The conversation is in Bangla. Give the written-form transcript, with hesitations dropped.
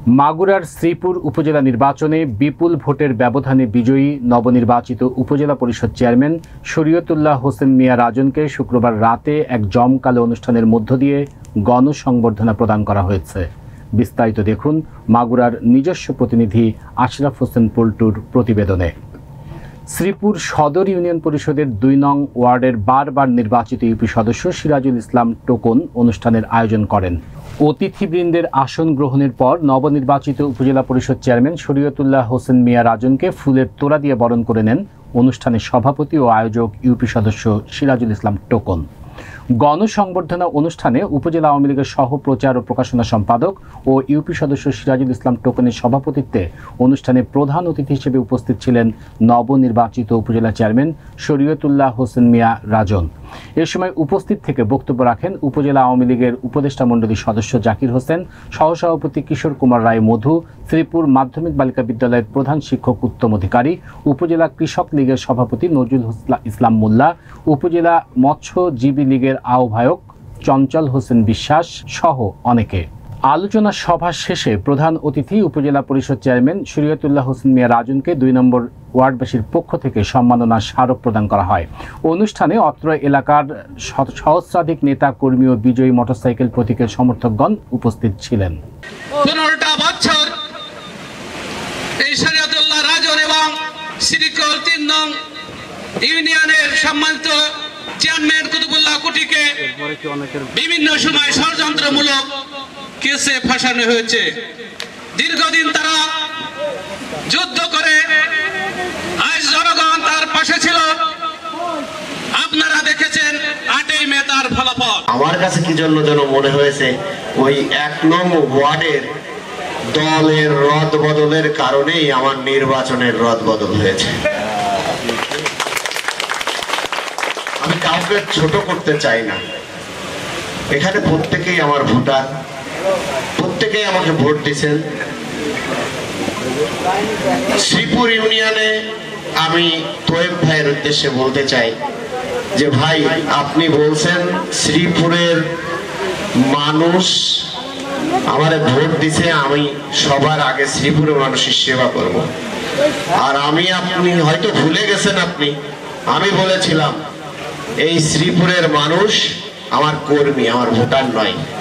মাগুরার শ্রীপুর উপজেলা নির্বাচনে বিপুল ভোটের ব্যবধানে বিজয়ী নবনির্বাচিত উপজেলা পরিষদ চেয়ারম্যান শরীয়তুল্লাহ হোসেন মিয়া রাজনকে শুক্রবার রাতে এক জমকালো অনুষ্ঠানের মধ্য দিয়ে গণসংবর্ধনা প্রদান করা হয়েছে। বিস্তারিত দেখুন মাগুরার নিজস্ব প্রতিনিধি আশরাফ হোসেন পল্টুর প্রতিবেদনে। শ্রীপুর সদর ইউনিয়ন পরিষদের ২ নং ওয়ার্ডের বারবার নির্বাচিত ইউপি সদস্য সিরাজুল ইসলাম টোকন অনুষ্ঠানের আয়োজন করেন। অতিথিবৃন্দের আসন গ্রহণের পর নবনির্বাচিত উপজেলা পরিষদ চেয়ারম্যান শরীয়তুল্লাহ হোসেন মিয়া রাজনকে ফুলের তোড়া দিয়ে বরণ করে নেন অনুষ্ঠানের সভাপতি ও আয়োজক ইউপি সদস্য সিরাজুল ইসলাম টোকন। গণসংবর্ধনা অনুষ্ঠানে উপজেলা আওয়ামী লীগের সহ প্রচার ও প্রকাশনা সম্পাদক ও ইউপি সদস্য সিরাজুল ইসলাম টোকনের সভাপতিত্বে অনুষ্ঠানে প্রধান অতিথি হিসেবে উপস্থিত ছিলেন নবনির্বাচিত উপজেলা চেয়ারম্যান শরীয়তুল্লাহ হোসেন মিয়া রাজন। এ সময় উপস্থিত থেকে বক্তব্য রাখেন উপজেলা আওয়ামী লীগের উপদেষ্টা মণ্ডলীর সদস্য জাকির হোসেন, সহসভাপতি কিশোর কুমার রায় মধু, শ্রীপুর মাধ্যমিক বালিকা বিদ্যালয়ের প্রধান শিক্ষক উত্তম অধিকারী, উপজেলা কৃষক লীগের সভাপতি নজরুল ইসলাম মোল্লা, উপজেলা মৎস্যজীবী লীগের আহ্বায়ক চঞ্চল হোসেন বিশ্বাস সহ অনেকে। আলোচনা সভা শেষে প্রধান অতিথি উপজেলা পরিষদ চেয়ারম্যান শরীয়তুল্লাহ হোসেন মিয়া রাজনকে ২ নম্বর ওয়ার্ডবাসীর পক্ষ থেকে সম্মাননা স্মারক প্রদান করা হয়। অনুষ্ঠানে অত্র এলাকার সহস্রাধিক নেতা কর্মী ও বিজয়ী মোটরসাইকেল প্রতীকের সমর্থকগণ উপস্থিত ছিলেন। ১৫টা বছর এই শরীয়তুল্লাহ রাজন এবং শ্রীকোল ৩ নং ইউনিয়নের সম্মানিত চেয়ারম্যান কুতুবুল্লাহ কুটিকে বিভিন্ন সময় ষড়যন্ত্রমূলক কেসে ফাঁসানো হয়েছে। দীর্ঘদিন তারা যুদ্ধ করে আজ জনগণ তার পাশে ছিল। আপনারা দেখেছেন ৮ই মে তার ফলাফল। আমার কাছে কি জন্য যেন মনে হয়েছে ওই ১ নং ওয়ার্ডের দলের রদ বদলের কারণেই আমার নির্বাচনের রদ বদল হয়েছে। আমি কাউকে ছোট করতে চাই না, এখানে প্রত্যেকেই আমার ভোটার, প্রত্যেকেই আমাকে ভোট দিয়েছেন। শ্রীপুর ইউনিয়নে আমি তোয়েব ভাইয়ের উদ্দেশ্যে বলতে চাই যে ভাই, আপনি বলছেন শ্রীপুরের মানুষ আমারে ভোট দিছে, আমি সবার আগে শ্রীপুরের মানুষের সেবা করব। আর আপনি হয়তো ভুলে গেছেন, আমি বলেছিলাম এই শ্রীপুরের মানুষ আমার কর্মী, আমার ভোটার নয়।